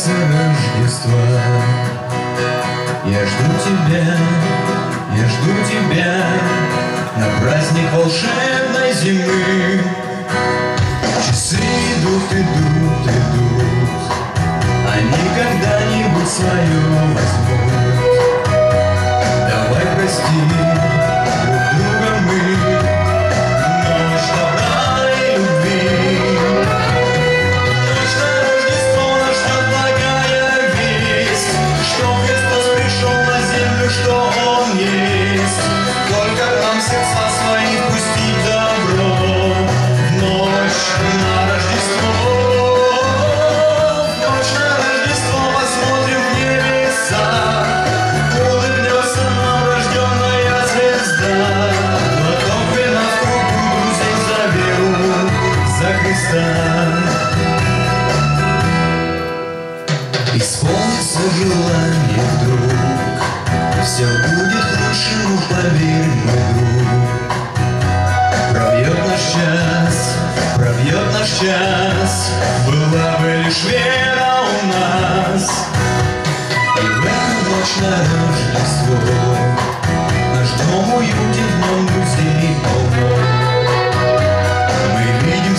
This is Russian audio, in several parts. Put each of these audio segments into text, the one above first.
исполнится Рождества. Я жду тебя на праздник волшебной зимы. Часы идут, они когда-нибудь свое возьмут. Давай простим друг друга мы, ночь добра и любви. Ночь на Рождество нас ждет благая весть, что Христос пришел на землю, что Он есть. Только к нам сердца свои пустить добро в ночь на Рождество. Исполнится желание вдруг, все будет к лучшему, поверь, мой друг. Пробьет наш час, была бы лишь вера у нас. И в эту ночь на Рождество наш дом уютен, в нем друзей полно. Мы видим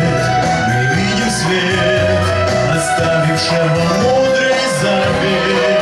свет, оставившего мудрый завет.